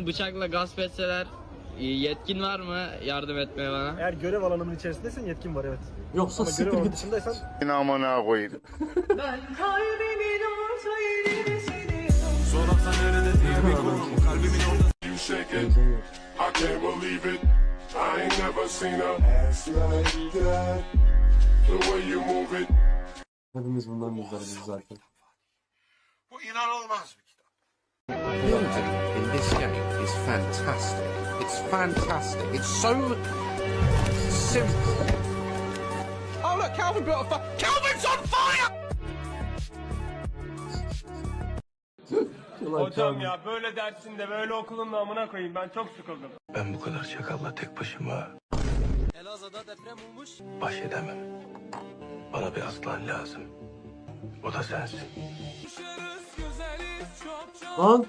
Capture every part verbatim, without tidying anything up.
beni bıçakla gasp etseler yetkin var mı yardım etmeye bana? Eğer görev alanının içerisindeysen yetkin var, evet. Yoksa Ama görev siktir alanının git. dışındaysan... İnamına koyayım. Ben kalbimin orta yerini seni. Sorarsan nerede diye bir konu kalbimin orta. You shake it, I can't believe it. I ain't never seen a ass like that. The way you move it. Hepimiz bundan izleriz zaten. Bu inanılmaz bir kitap. Building in this game is fantastic. It's fantastic. It's so simple. Oh look, Calvin built a fire. Calvin's on fire! Hocam ya böyle dersinde böyle okulun namına koyayım, ben çok sıkıldım. Ben bu kadar çakalla tek başıma Elazığ'da deprem olmuş. baş edemem. Bana bir aslan lazım. O da sensin. Lan!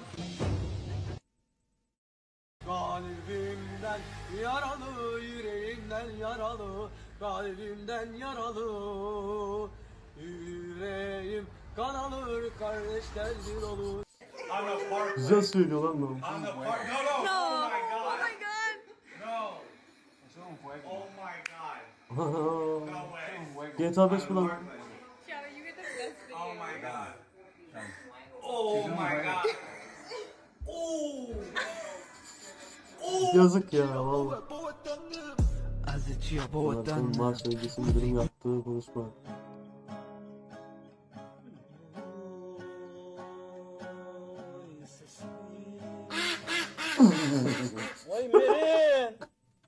Kalbimden yaralı, yüreğimden yaralı, kalbimden yaralı. Yüreğim kan alır, kardeşler bir olur. Güzel söylüyor lan bu. No, oh my god. Oh my god. No. Oh my god. No way. G T A beş mi lan? Oh my god. Oh my god. Oh. Yazık ya vallahi. Azıcık Bunlar son maç öncesi müdürün yaptığı konuşma. Vay Merin!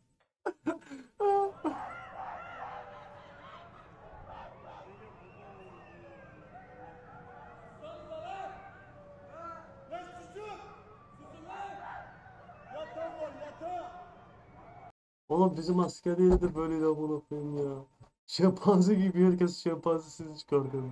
Oğlum bizim askeriyede de böyle amına koyayım ya. Şempanze gibi herkes şempanzesiz çıkar kadın.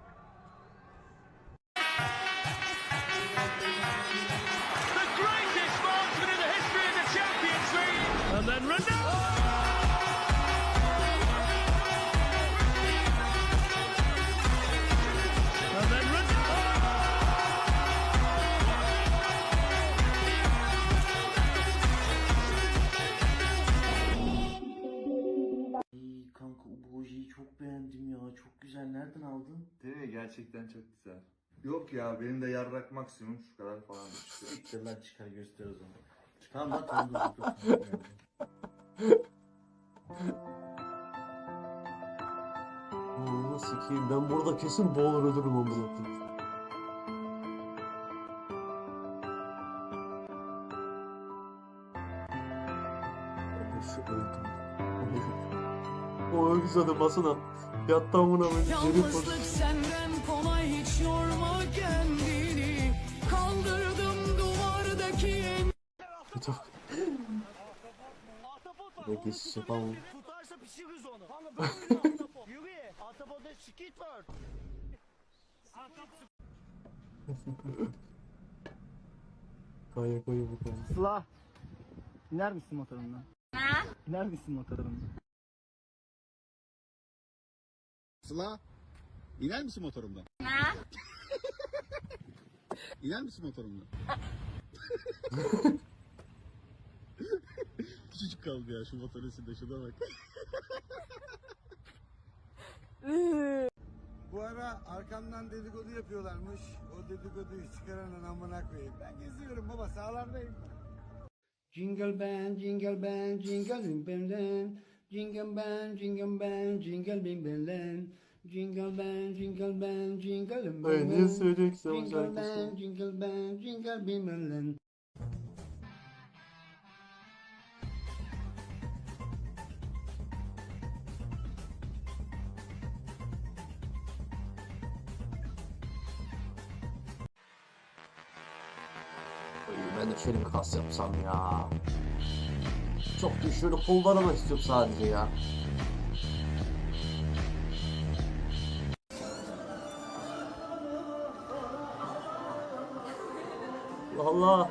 Kanka bu ojeyi çok beğendim ya. Çok güzel. Nereden aldın? Değil mi? Gerçekten çok güzel. Yok ya, benim de yarrak maksimum şu kadar falan çıkıyor. Siktir lan, çıkar göster o zaman. Tamam lan, tamam dur dur dur. Oğlum sikeyim, ben burada kesin boğulur ölürüm amına koyayım. O öyle güzel basına. Yattı amına koyayım. Yalnızlık senden kolay, hiç yorma kendini. Kaldırdım duvardaki Ne geçiş yapamam. Tutarsa pişiririz onu. Yürü. Atapoda skit var. Kaya koyu bu konu. Sıla. İner misin motorundan? Ha? İner misin motorundan? Sıla, iner misin motorumdan? Ne? İner misin motorumdan? Küçücük kaldı ya şu motorun içinde, şuna bak. Bu ara arkamdan dedikodu yapıyorlarmış. O dedikoduyu çıkaranın amına koyayım. Ben geziyorum baba, sağlardayım. Jingle bell, jingle bell, jingle bim bim bam. Jingle bell, jingle bell, jingle bim bim bam. Jingle bell, jingle bell, jingle bim bim bam. Ay niye söylüyor ki sen o Jingle bell, şarkısını? jingle bell, jingle bim bim bam. Ben de şöyle bir kas yapsam ya. Çok değil, şöyle kollarıma istiyorum sadece ya. Allah.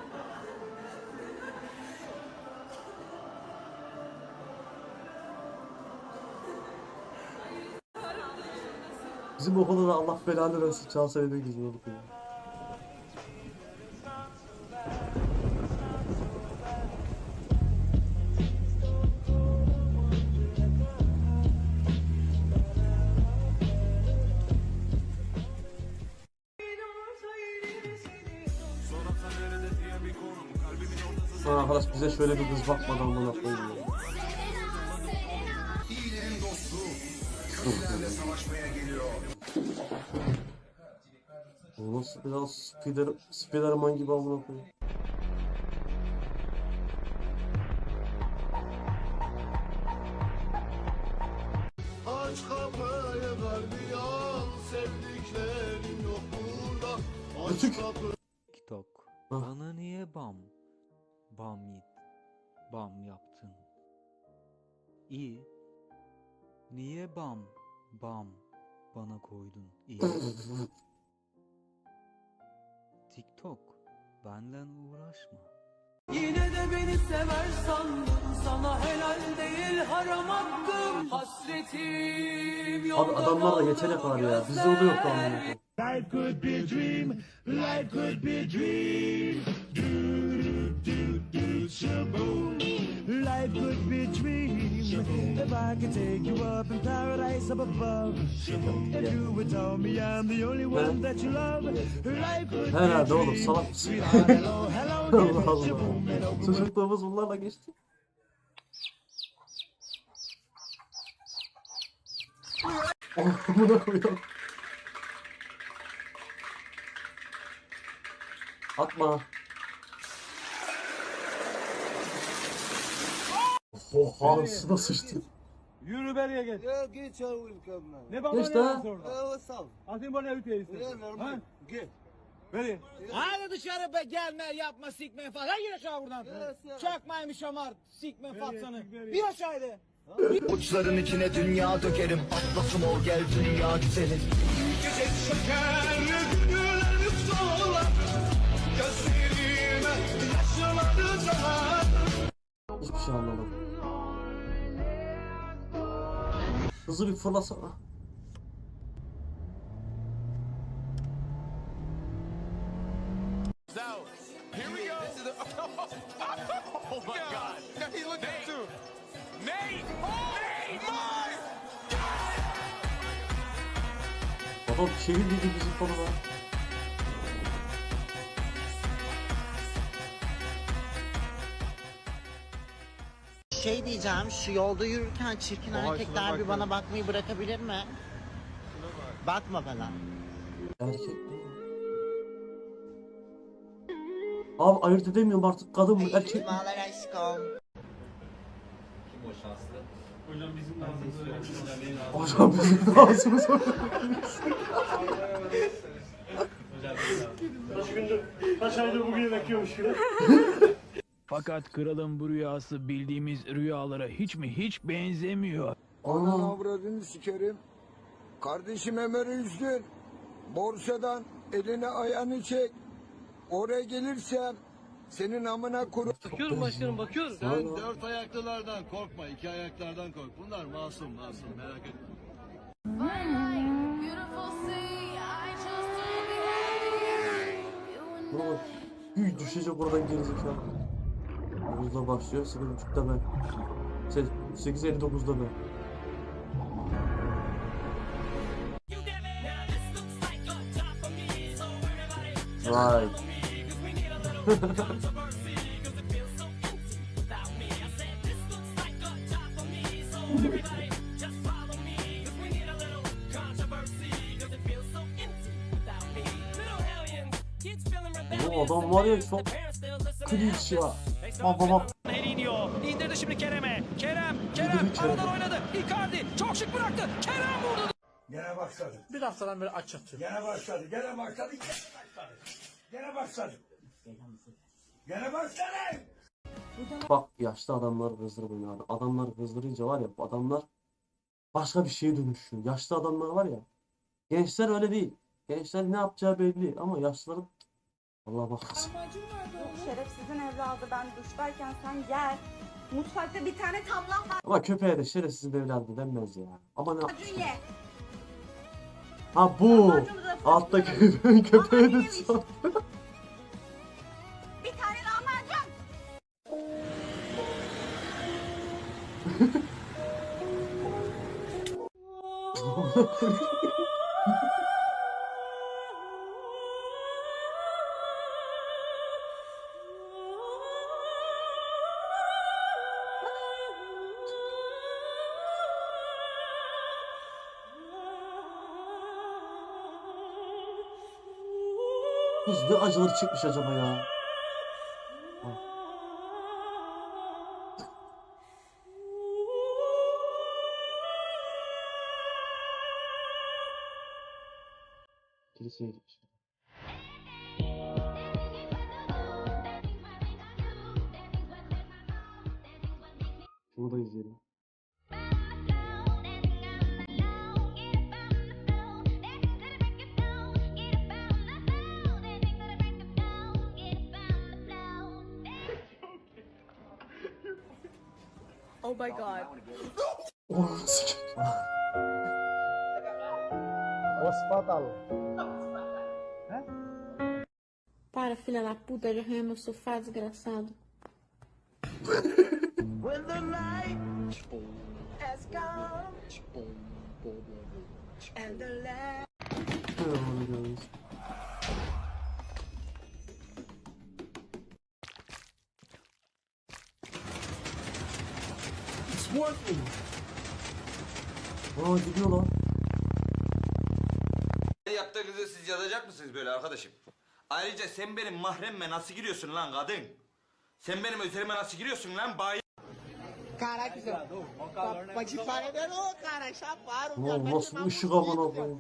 Bizim okulda da Allah belanı versin çalsaydı güzel olurdu ya. Arkadaş bize şöyle bir kız bakmadan amına koyayım ya. İyilerin dostu kötülerle savaşmaya geliyor. Bu nasıl biraz Spider, Spiderman gibi amına koyayım. Aç kapıyı kalbi al, sevdiklerim yok burada. Aç kapıyı. TikTok. Bana niye bam? Bam yit. Bam yaptın. İyi. Niye bam? Bam. Bana koydun. İyi. TikTok. Benden uğraşma. Yine de beni sever sandın, sana helal değil haram hakkım, hasretim yolda. Abi adamlar da geçecek var ya. Bizde oluyor şu an. Life could be a dream, life could be a dream. Do, do, do, shaboom. Life could be a dream. If I could take you up in paradise up above. If you would tell me I'm the only one that you love. Life could be a Herhalde oğlum dream. salak mısın? Hello, hello, Allah Allah. Çocukluğumuz bunlarla geçti. Buna koyalım. Atma. Oha nasıl sıçtı. Yürü beriye geç. Ya geç abi kadına. Ne baba Geç ne daha. yaptı orada? Evet sağ ol. Atayım bana evi teyze. Ha? Gel. Beri. Hadi dışarı be, gelme yapma sikme falan. Hadi aşağı buradan. Çakmaymış amar sikme fatsanı. Bir aşağıydı. Uçların içine dünya dökerim. Atlasım ol gel dünya güzelim. Gece şeker güllerini solar. Gözlerime yaşları döner. Hiçbir şey anlamadım. Hızlı bir fırlasana. Here we go. This is the, oh my God. Now he looked at too. Nate! Oh, Nate! Mine! Adam şehir dedi bizim konuda. Şey diyeceğim, şu yolda yürürken çirkin erkekler bir bana bakmayı bırakabilir mi? Bakma bana. Erkek mi? Abi ayırt edemiyorum artık kadın mı erkek mi? Bağlar aşkım. Kim o şanslı? Hocam bizim lazım. Hocam bizim ağzımız var. Kaç gündür, kaç aydır bugün bekliyormuş gibi. Fakat kralın bu rüyası bildiğimiz rüyalara hiç mi hiç benzemiyor. Ananı avradını sikerim. Kardeşim Ömer Üzgün. Borsadan elini ayağını çek. Oraya gelirsem senin amına kuru. Bakıyorum başkanım, bakıyorum. Sen dört ayaklılardan korkma, iki ayaklardan kork. Bunlar masum masum, merak etme. Baba büyük düşecek oradan gerizekalı. dokuzda başlıyor, sekiz buçukta ben. Şey, sekiz elli dokuzda ben. Vay. Bu adam var ya çok cringe ya. Baba bak. Eli indirdi şimdi Kerem'e. Kerem, Kerem aradan oynadı. Icardi çok şık bıraktı. Kerem vurdu. Gene başladı. Bir haftadan beri aç yatıyor. Gene başladı. Gene başladı. Gene başladı. Gene başladı. Bak yaşlı adamlar kızdırmayın abi. Adamlar kızdırınca var ya bu adamlar başka bir şeye dönüşüyor. Yaşlı adamlar var ya. Gençler öyle değil. Gençler ne yapacağı belli ama yaşlıların Allah bakmasın. Şerefsizin evladı, ben duştayken sen gel. Mutfakta bir tane tablam var. Ama köpeğe de şerefsizin evladı denmez ya. Ama ne Macun ye. Ha bu. Alttaki köpeğin köpeği de sor. Bir tane lahmacun. Kız ne acıları çıkmış acaba ya. Kiliseye gitmiş. Şunu da izleyelim. Oh my god. Hospital. Para, filha da puta, já arranha meu sofá, desgraçado. When the night has come and the light. It's working. Aa gidiyor lan. Yaptığınızı siz yazacak mısınız böyle arkadaşım? Ayrıca sen benim mahremme nasıl giriyorsun lan kadın? Sen benim üzerime nasıl giriyorsun lan bay? Caraca, pode parar, não, cara, chaparam. Lan nasıl ışık amına koyayım.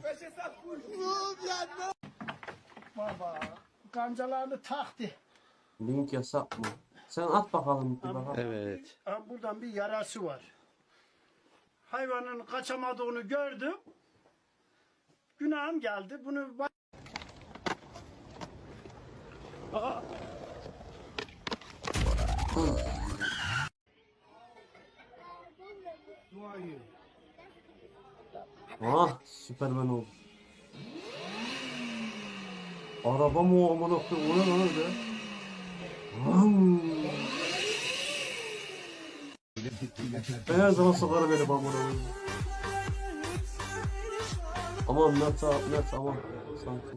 Baba, kancalarını taktı. Link yasak mı? Sen at bakalım bir bakalım. Evet. Buradan bir yarası var. Hayvanın kaçamadığını gördüm. Günahım geldi. Bunu Aa. Ah, Süperman oldu. Araba mı o amına koyayım? O ne lan öyle? Ben her zaman sokarım beni amına koyayım. Aman net net aman sanki.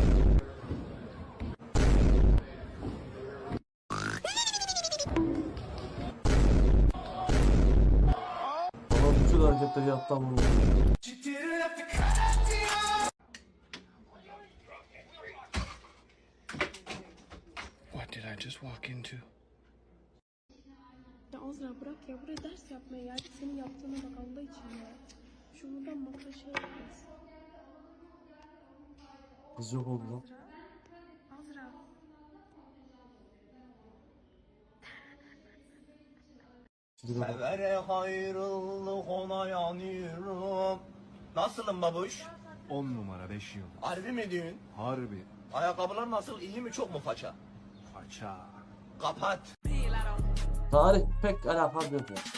Ama bütün hareketleri yaptı amına koyayım. What did I just walk into? Ya Azra bırak ya, buraya ders yapmaya geldik. Senin yaptığına bak Allah için ya. Şu buradan makara şey yapmaz. Kız yok oldu lan. Azra. Severe hayrıllık ona yanıyorum. Nasılım babuş? On numara beş yıl. Harbi mi diyorsun? Harbi. Ayakkabılar nasıl? İyi mi, çok mu faça? Faça. Kapat. Tarih pek alakalı yok ya.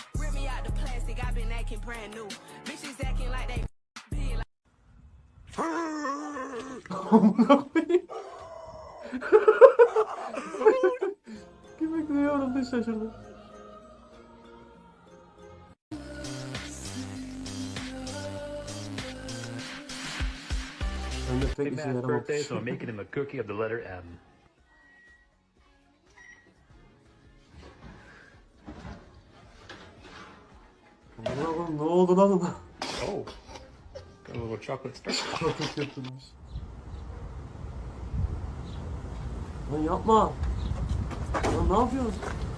Kim bekliyorum da şaşırdım. Ben de pek işe yaramamış. birthday, so I'm making him a cookie of the letter M. Ulan ne oldu lan ona? Oh, got a little chocolate sprinkle. Çok yapılmış. Lan yapma. Lan ne yapıyorsun?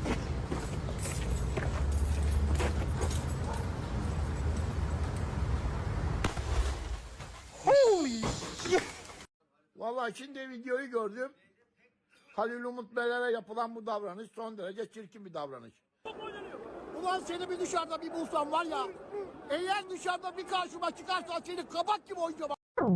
Holy shit. Vallahi şimdi videoyu gördüm. Halil Umut Beyler'e yapılan bu davranış son derece çirkin bir davranış. Ulan seni bir dışarıda bir bulsam var ya, eğer dışarıda bir karşıma çıkarsa seni kabak gibi oynayacağım.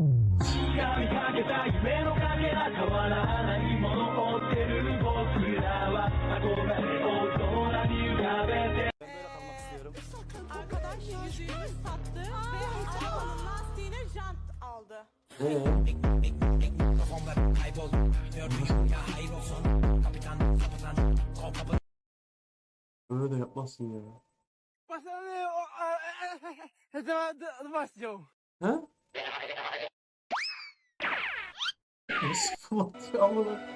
Arkadaş yüzüğünü sattı ve arabanın lastiğine jant aldı. Öyle de yapmazsın ya. He? Nasıl fırlatıyor Allah'ım?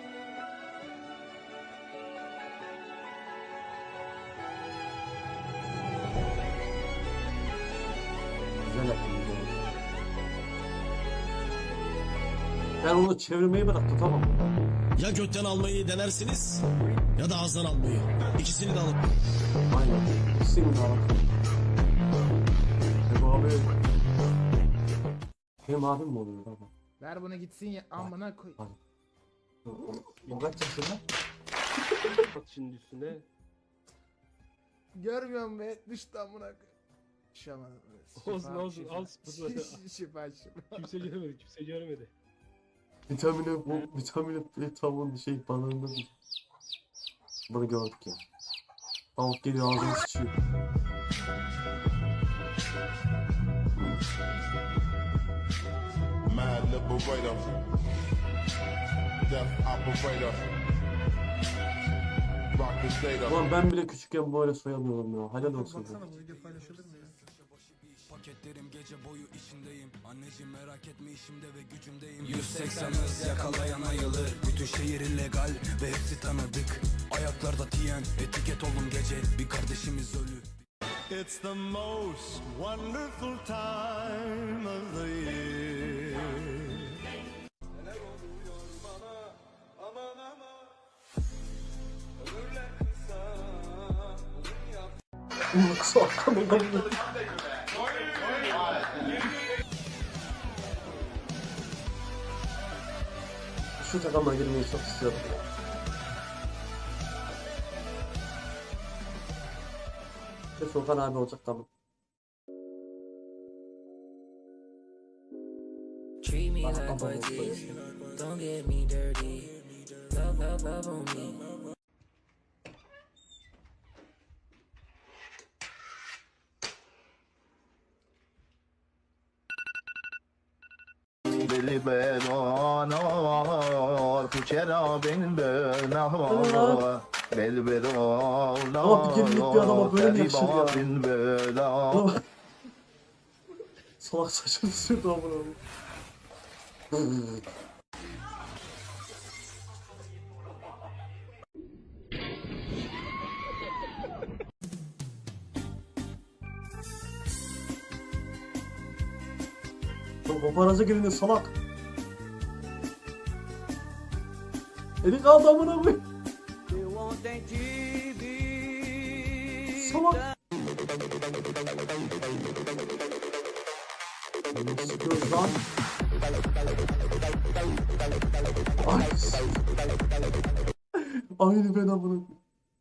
Güzel yaptın güzel. Ben onu çevirmeyi bırak tutamam. Ya götten almayı denersiniz ya da ağızdan almayı. İkisini de alın. Aynen. İkisini de alın. Hem abi. Hem abim mi oluyor baba? Ver bunu gitsin ya amına koy. O kaç yaşında? Bak şimdi üstüne. Görmüyorum be düştü amına koy. Şaman. Olsun olsun al spotları. Şifa şifa. Kimse görmedi kimse görmedi. Vitamini bu vitamini bir tavuğun bir şey balığında bir. Bunu gördük ya. Tavuk geliyor ağzını sıçıyor. Mad liberator, death operator, rock the state up. Ulan ben bile küçükken böyle soyamıyorum ya. Helal olsun. Baksana bu video paylaşılır mı ya? Paketlerim gece boyu içindeyim. Anneciğim merak etme işimde ve gücümdeyim. yüz seksen hız yakalayan ayılır. Bütün şehir illegal ve hepsi tanıdık. Ayaklarda tiyen etiket olun gece. Bir kardeşimiz ölü. It's the most wonderful time of the year. Yoksa arkamda şu takıma girmeyi çok istiyorum. Ve Sultan abi olacak tamam. Treat me like what this. Don't get me dirty. Love, love, love on me. Belberano, puçera benim benahvalo. Belberano, Ama bir gelinlik bir adama böyle mi yakışır ya? Salak saçını sürdü amına. Paparaza gelin salak. Eli kaldı amına koy. Salak. Sıkıyoruz lan. Ay. Aynı ben amına koy.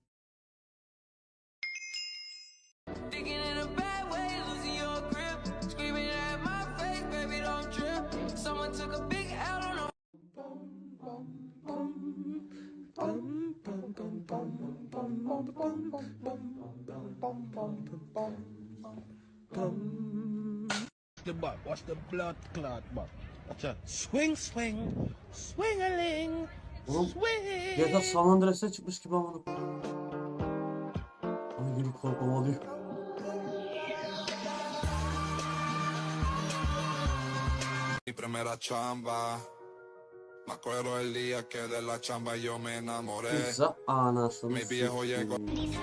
The butt, watch the blood clot butt. Watch out. Swing, swing, swing-a-ling, swing. Ya da San Andreas'e çıkmış gibi amına koy. Ay geri korkmam alıyor. Mi primera chamba. Me acuerdo el día que de la chamba yo me enamoré. Pizza anasını Mi viejo llegó.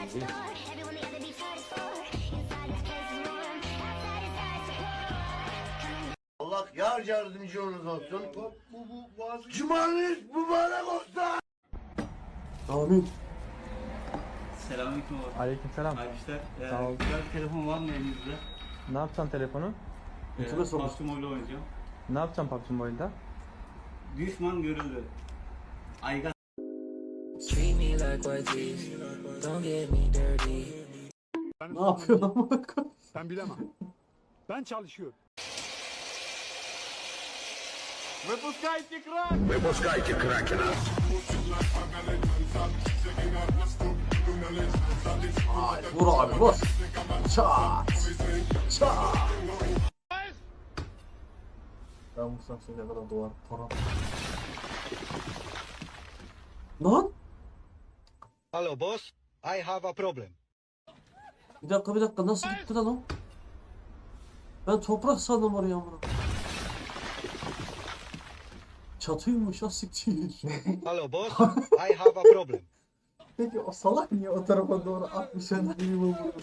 Allah yar yardımcınız olsun. Cumanız mübarek olsun. Amin. Selamünaleyküm abi. Aleykümselam. Abi işte e, Sağ ol. güzel bir telefon var mı elinizde? Ne yapacaksın telefonu? E, Kime sormuş? P U B G Mobile oynayacağım. Ne yapacaksın P U B G Mobile'da? Düşman görüldü. Aygan. Treat me like what this. Don't get me dirty. Ne yapıyorsun amına koy? Ben bilemem. Ben çalışıyorum. Выпускайте крак! Выпускайте кракена. Vur abi vur. Çat. Çat. Ben vursam seni ne kadar doğar para. Lan. Hello boss, I have a problem. Bir dakika bir dakika nasıl gitti lan o? Ben toprak sandım oraya amına. Çatıymış ha siktir. Hello boss, I have a problem. Peki o salak niye o tarafa doğru atmış sen benim o bunu?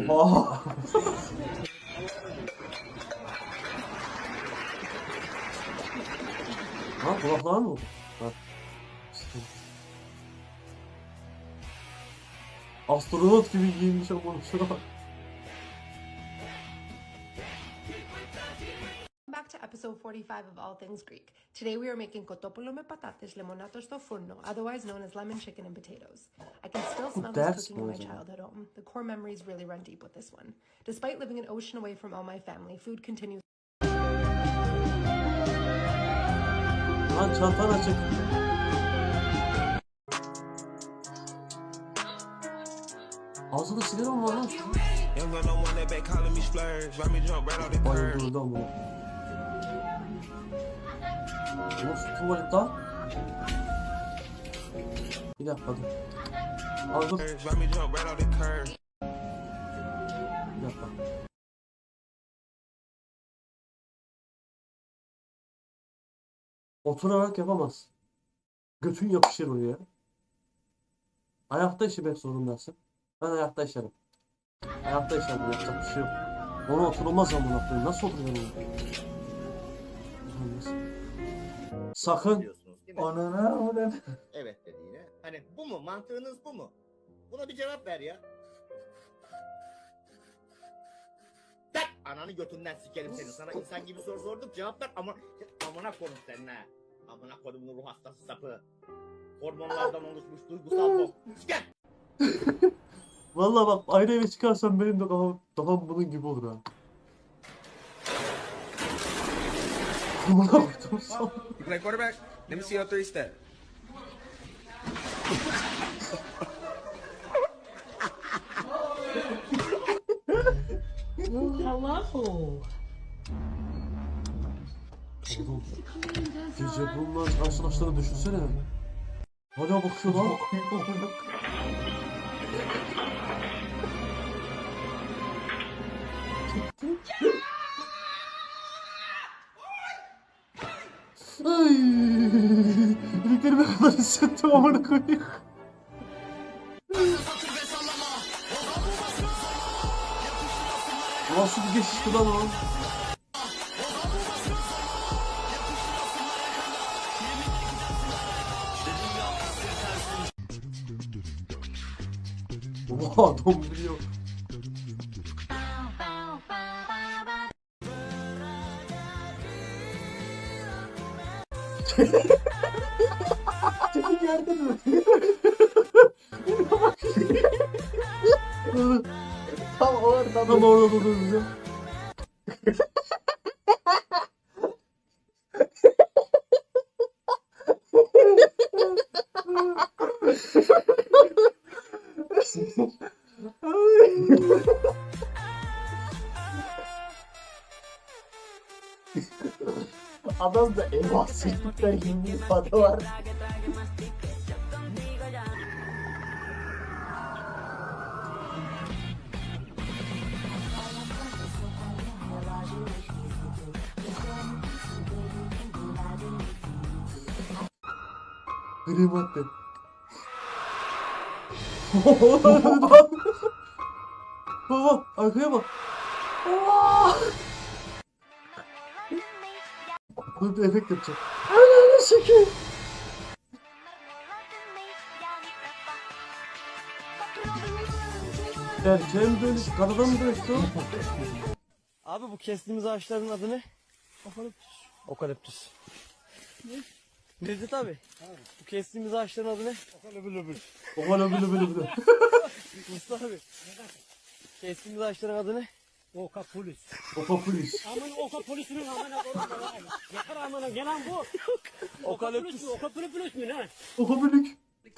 Aa. Ha kulaklar mı oldu? Ha. Astronot gibi giyinmiş ama şuna bak. Back to episode forty-five of All Things Greek. Today we are making kotopoulo me patates lemonato sto forno, otherwise known as lemon chicken and potatoes. I can still smell this That's cooking in my amazing. childhood home. The core memories really run deep with this one. Despite living an ocean away from all my family, food continues. Lan çantan açık. Ağzında sigara mı var lan? Bayıldı ama. Nasıl tuvalet lan? Bir dakika dur. Al dur. Bir dakika. Oturarak yapamaz. Götün yapışır oraya. Ayakta işemek zorundasın. Ben ayakta işerim. Ayakta işerim, yapacak bir şey yok. Ona oturulmaz amına koyayım. Nasıl oturuyorum onu? Sakın. Anana anana. Evet dedi yine. Hani bu mu? Mantığınız bu mu? Buna bir cevap ver ya. Tak! Ananı götünden sikerim seni. Sana insan gibi soru sordum. Cevap ver ama amına koyayım senin ha. Amına koyayım ruh hastası sapı. Hormonlardan oluşmuş duygusal bok. Gel! Vallahi bak ayrı eve çıkarsam benim de kafam, kafam bunun gibi olur ha. Amına koydum sana. You play quarterback? Let me see your three step. Hello. Oğlum, gece bununla karşılaştığını düşünsene. Hala bakıyor lan. Ay, iliklerime kadar hissettim amına koyayım. Nasıl bir geçişti lan o? Oha adam biliyor. Seni gördün mü? Tam orada Tam orada durdu. Adam da eyvah sıçtıktan yirmi ifade var. Gri madde. Baba arkaya bak. Dur bir efekt yapacak. Ananı sikeyim. Erkeğe dönüş, karada mı dönüştü o? Abi bu kestiğimiz ağaçların adı ne? Okaliptüs. Okaliptüs. Ne? Necdet abi. Abi. Bu kestiğimiz ağaçların adı ne? Okalibülübül. Okalibülübül. Mustafa abi. Kestiğimiz ağaçların adı ne? Okapolis. Okapolis. Aman okapolisinin amına koyayım. Yakar amına gelen bu. Okaliptüs. Okapolis mi lan? Okapolis.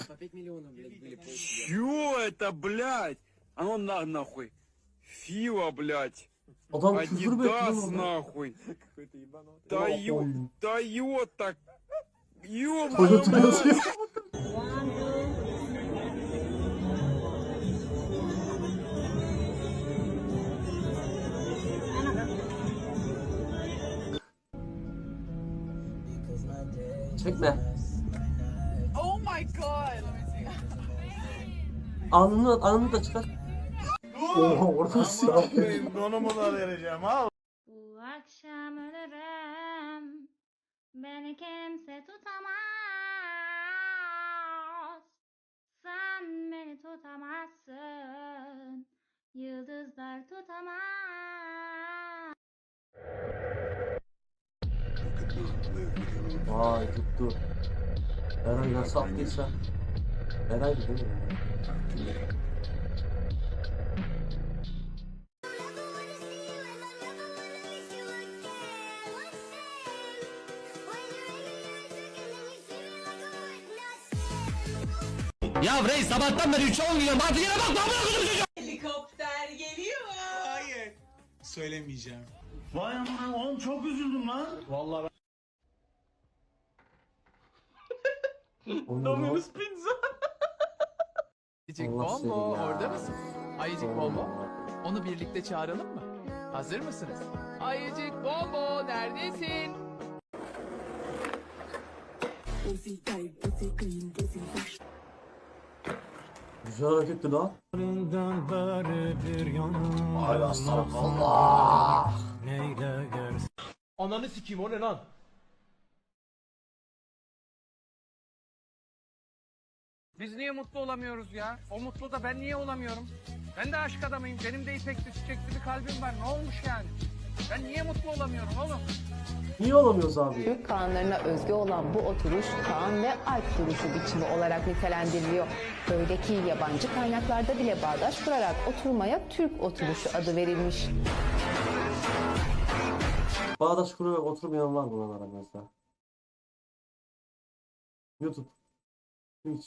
Чё это, блядь? А ну на, нахуй. Фила, блядь. Adam küfür mü etti Адидас, lan orada? нахуй. Тойо, Тойота. Toyota Ёбаный. yazıyor. Çekme. Oh my god. Alnını, alnını da çıkar. Oha orada sikeyim. Koyayım donumu da vereceğim al. Bu akşam ölürüm, beni kimse tutamaz. Sen beni tutamazsın, yıldızlar tutamaz. Vay tuttu. Eray nasıl attıysa. Eray'dı değil mi? Ya reis sabahtan beri üç on milyon artık yine bak lan bırakın. Helikopter geliyor. Hayır. Söylemeyeceğim. Vay aman oğlum çok üzüldüm lan. Vallahi Domino's Pizza. Ayıcık Allah Bombo seni ya. orada mısın? Ayıcık Bombo. Onu birlikte çağıralım mı? Hazır mısınız? Ayıcık Bombo neredesin? Güzel hareketti lan. Ay astagfirullah. Ananı sikeyim o ne lan? Biz niye mutlu olamıyoruz ya? O mutlu da ben niye olamıyorum? Ben de aşk adamıyım. Benim de ipekli çiçekli bir kalbim var. Ne olmuş yani? Ben niye mutlu olamıyorum oğlum? Niye olamıyoruz abi? Türk Kağanlarına özgü olan bu oturuş Kağan ve Alp duruşu biçimi olarak nitelendiriliyor. Öyle ki yabancı kaynaklarda bile bağdaş kurarak oturmaya Türk oturuşu adı verilmiş. Bağdaş kurarak oturmayan var bunlar aramızda. YouTube. Twitch.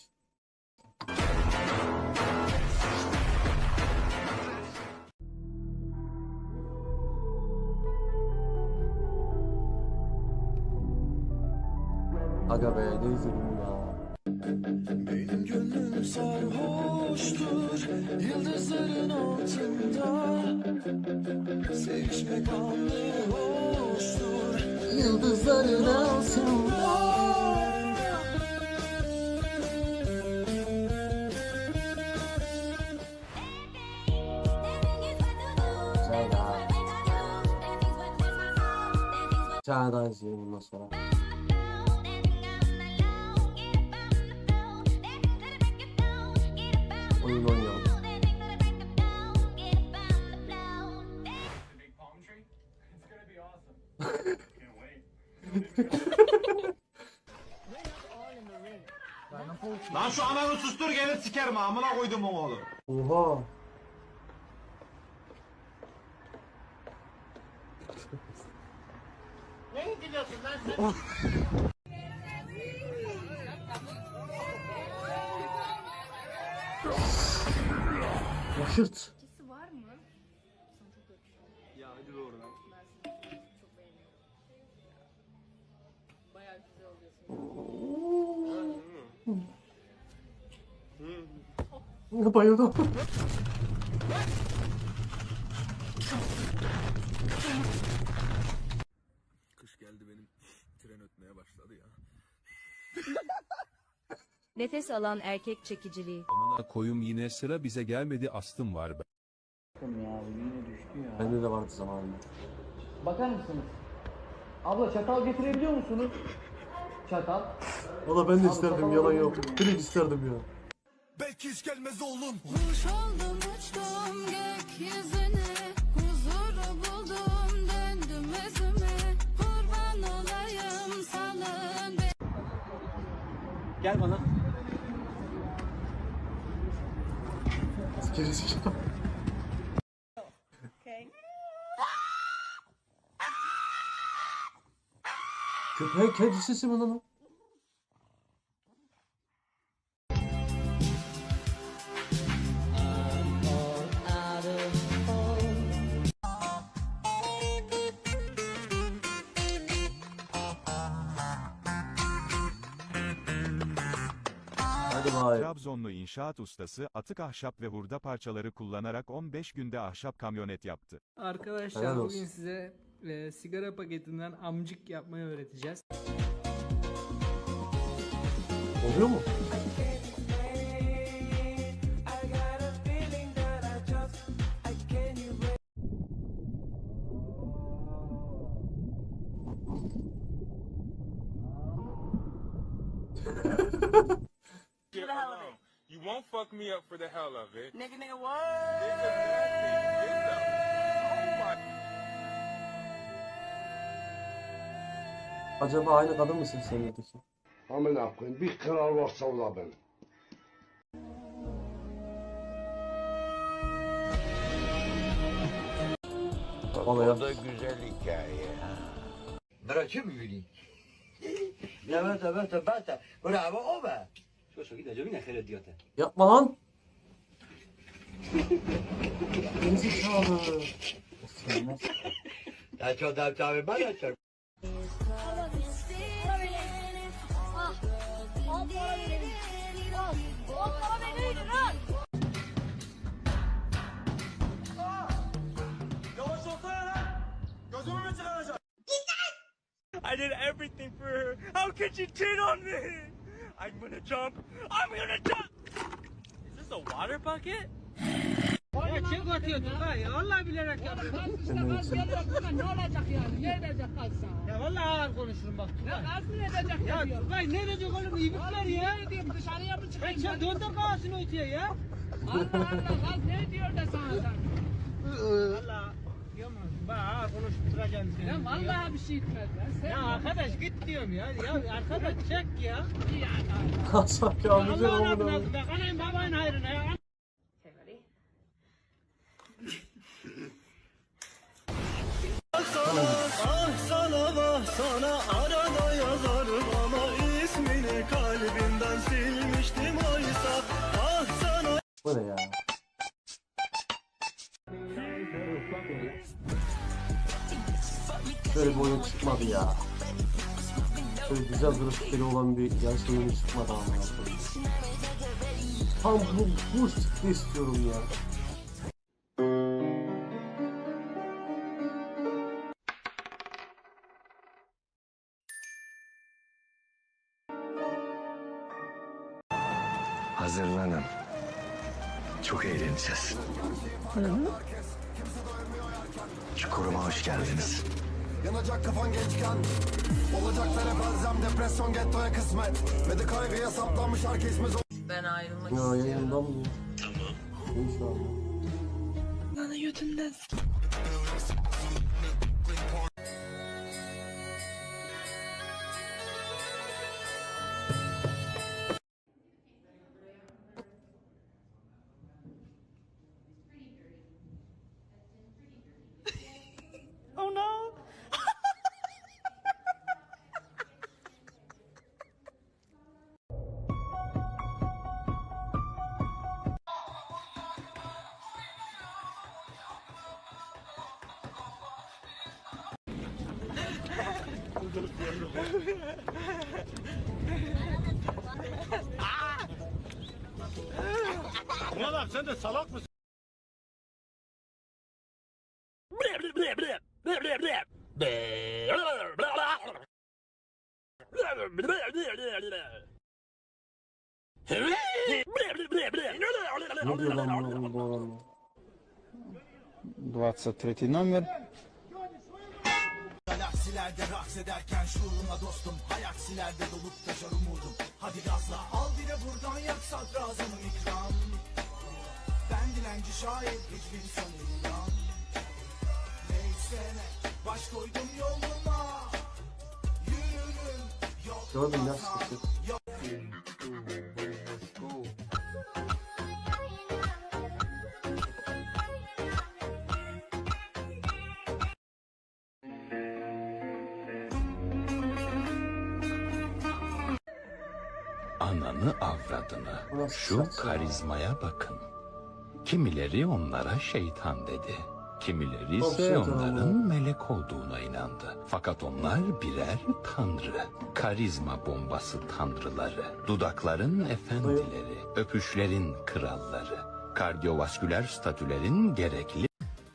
Aga be ne izledim ya. Benim gönlüm sarhoştur yıldızların altında. Sevişmek anlı hoştur yıldızların altında. Güzel daha. Bir tane daha izleyelim bundan sonra. Oyun oynayalım. Lan şu ananı sustur gelip sikerim amına koydum oğlum. Oha. Ne gidiyorsun lan sen? Yaşırt. Var mı? Ya hadi be oradan. Çok beğeniyorum. Bayağı güzel oluyorsun. Bayıldım. Kış geldi benim tren ötmeye başladı ya. Nefes alan erkek çekiciliği. Amına koyum yine sıra bize gelmedi astım var be. Ya yine düştü ya. Bende de vardı zamanında. Bakar mısınız? Abla çatal getirebiliyor musunuz? Çatal. Valla ben de Abi, isterdim çatal yalan alabilir yok. miyim? Direkt isterdim ya. Belki hiç gelmez oğlum. Kuş oldum uçtum gökyüzüne, huzuru buldum döndüm özüme, kurban olayım salın be. Gel bana. Sikeri sikeri. Okay. Köpeğin kedi sesi mi lan o? Hadi bay. Trabzonlu inşaat ustası atık ahşap ve hurda parçaları kullanarak on beş günde ahşap kamyonet yaptı. Arkadaşlar Helal bugün olsun. size e, sigara paketinden amcık yapmayı öğreteceğiz. Oluyor mu? For the hell of it. You won't fuck me up for the hell of it. Nigga, nigga, what? Nigga, nothing. Nigga. Oh my. Acaba aynı kadın mı sesleniyordu ki? Amına koyayım bir karar varsa o da benim. O da güzel hikaye ha. Bırakayım mı güleyim? Evet evet evet. Bravo o be. Şu şu gideceğim yine hayret diyordu. Yapma lan. Gerizekalı. Ya çok da tabii ben açarım. I did everything for her. How could you cheat on me? I'm gonna jump. I'm gonna jump. Is this a water bucket? Ya çek atıyordun ha ya. Vallahi bilerek yaptım. Ne olacak yani? Ne edecek kalsa? Ya vallahi ağır konuşurum bak. Ya nasıl edecek ya? Ya Tugay ne edecek oğlum? İbikler ya. Ne diyeyim dışarıya mı çıkayım? Ben döndür kağısını öteye ya. Allah Allah lan ne diyor da sana sen? Valla. Bak ağır konuşturacağım seni. Ya vallahi bir şey etmez ya. Ya arkadaş git diyorum ya. Ya arkadaş çek ya. Ya Kaçak ya. Güzel Allah'ın oldu. adına bak anayım babayın hayrına ya. Ah sana vah sana arada yazarım ama ismini kalbimden silmiştim oysa. Ah sana. Bu ne ya? Böyle bir oyun çıkmadı ya. Böyle güzel grafikleri olan bir yarış oyunu çıkmadı ama. Tam bu, bu çıktı istiyorum ya. Hazırlanın. Çok eğleneceğiz. Çukuruma hoş geldiniz. Yanacak kafan gençken olacaklara bazen depresyon gettoya kısmet ve de kaygıya saplanmış herkesimiz. Ben ayrılmak Ya istiyorum. yayından mı ya? Tamam. İnşallah. Bana götümden s***. Oh no. Ulan sen de salak mısın? Ne diyor lan bu, bu adam ya? двадцать третий номер. Galaksilerde raks ederken şuurumla dostum. Hayaksilerde dolup taşar umudum. Hadi gazla al bir de buradan yak sadrazamı ikram. Ben dilenci şair hiçbir sonundan. Neyse ne baş koydum yoluma. Yürürüm yok. Gördüm ya sıkıntı. Ananı avradını, şu karizmaya bakın. Kimileri onlara şeytan dedi. Kimileri ise onların melek olduğuna inandı. Fakat onlar birer tanrı. Karizma bombası tanrıları. Dudakların efendileri. Öpüşlerin kralları. Kardiyovasküler statülerin gerekli...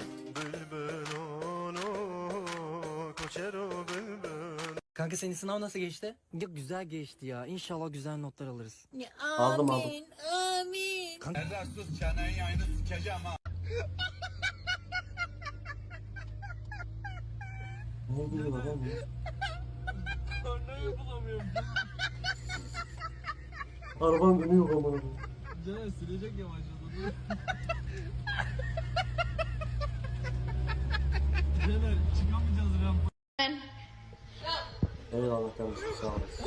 Kanka senin sınav nasıl geçti? Ya güzel geçti ya. İnşallah güzel notlar alırız. Ya, Aldım, aldım. amin, amin. Kanka... Erdar sus çenenin yayını sikeceğim ha. Ne diyor adam ya? Örneği bulamıyorum. Arabanın önü yok ama. Caner silecek ya başladı. Caner çıkamayacağız rampa. Eyvallah kardeşim sağ olasın.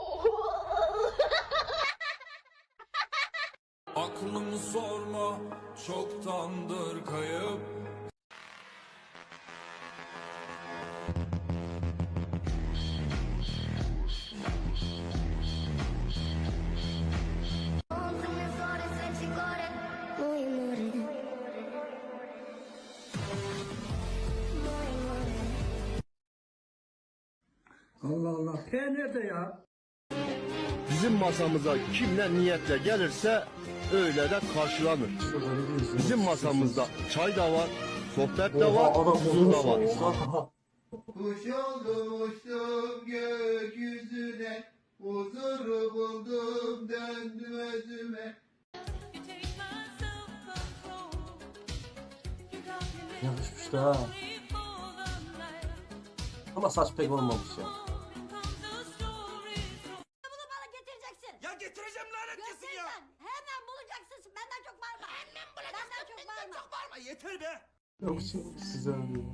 Aklımı sorma, çoktandır kayıp. Allah Allah. P nerede ya? Bizim masamıza kimler niyetle gelirse öyle de karşılanır. Bizim masamızda çay da var, sohbet de var, huzur da var. Kuş oldum uçtum gökyüzüne, huzuru buldum döndüm özüme. Yakışmış da ha. Ama saç pek olmamış ya. Ya getireceğim lanetlisin ya. Hemen bulacaksın. Benden çok bağırma. Hemen bulacaksın. Benden çok bağırma. Çok bağırma. Yeter be. Yok şimdi size öyle.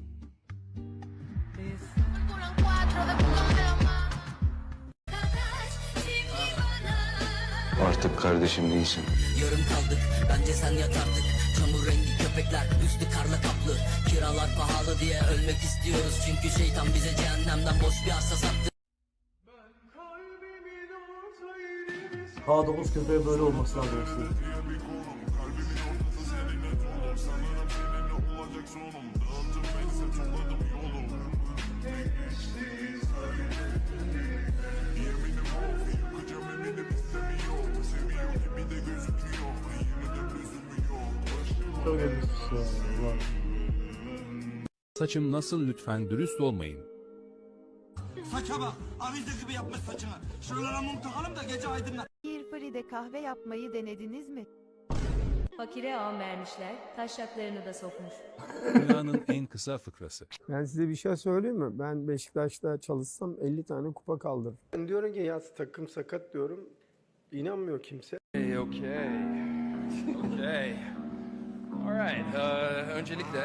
Artık kardeşim değilsin. Yarım kaldık, bence sen yat artık. Çamur rengi köpekler, üstü karla kaplı. Kiralar pahalı diye ölmek istiyoruz. Çünkü şeytan bize cehennemden boş bir arsa sattı. A dokuz köpeği böyle olması lazım aslında. Çok ilginç ya. Saçım nasıl, lütfen dürüst olmayın. Saça bak. Avize gibi yapmış saçını. Şuralara mum takalım da gece aydınlar. Bir Fri'de kahve yapmayı denediniz mi? Fakire ağam vermişler, taşraklarını da sokmuş. Dünyanın en kısa fıkrası. Ben size bir şey söyleyeyim mi? Ben Beşiktaş'ta çalışsam elli tane kupa kaldırırım. Ben diyorum ki ya takım sakat diyorum. İnanmıyor kimse. Hey, okay. Okay. Alright. Uh, öncelikle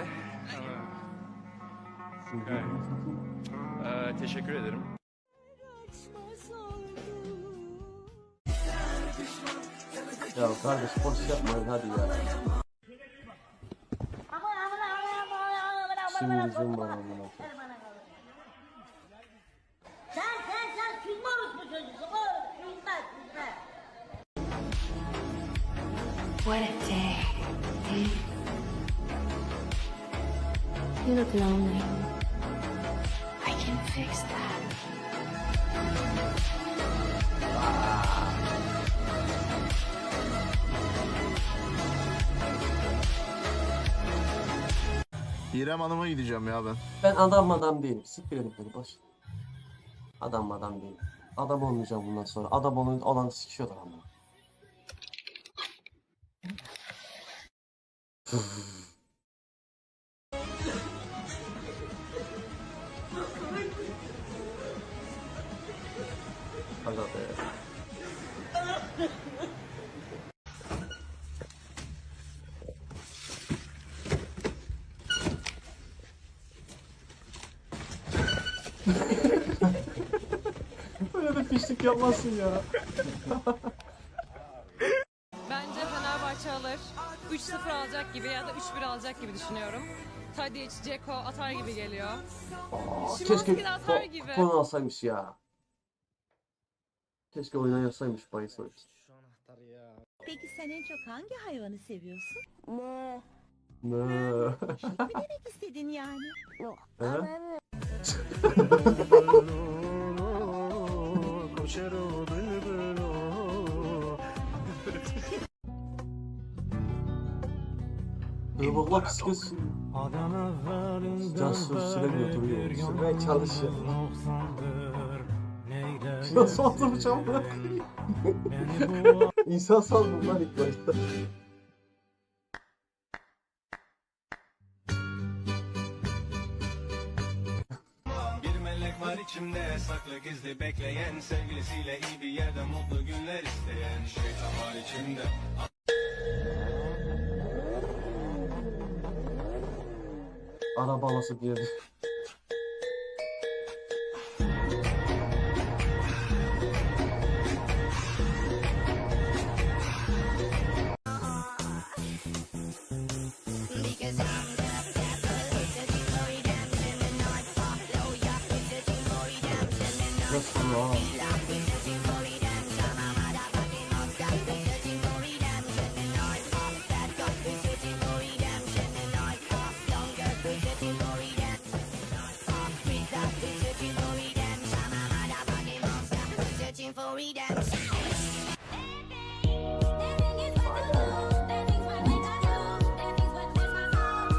uh, okay. Uh, teşekkür ederim. Ya kardeş boş yapmayın hadi ya. Şimdi izin var amına. Sen sen sen süzme orospu çocuğusun. Süzme süzme. What a day. You look lonely. I can fix that. İrem Hanım'a gideceğim ya ben. Ben adam adam değilim. Siktir edin beni boş. Adam adam değilim. Adam olmayacağım bundan sonra. Adam olan, olan sikiyorlar ama. Aga be. Böyle de pişlik yapmazsın ya. Bence Fenerbahçe alır. üç sıfır alacak gibi ya da üç bir alacak gibi düşünüyorum. Tadic, Dzeko atar gibi geliyor. Aa, Şimanski keşke de atar ko- gibi. kupon alsaymış ya. Keşke oyuna yazsaymış bahis oyun. Peki sen en çok hangi hayvanı seviyorsun? Ne? Ne demek istedin yani? He? Koşar o bülbül o. Irmakla psikiz Cansu sürekli oturuyor. Sürmeye çalışıyor. Nasıl oturacağım bırak. İnsan sandım lan ilk başta. Bir melek var içimde saklı gizli bekleyen, sevgilisiyle iyi bir yerde mutlu günler isteyen. Araba alası girdi. Nasıl ya? For redemption.